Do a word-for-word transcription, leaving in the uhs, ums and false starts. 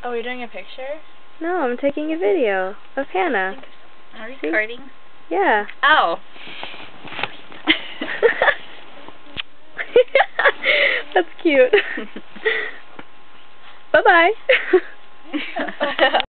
Oh, you're doing a picture? No, I'm taking a video of Hannah. Are you recording? Yeah. Oh. That's cute. Bye-bye.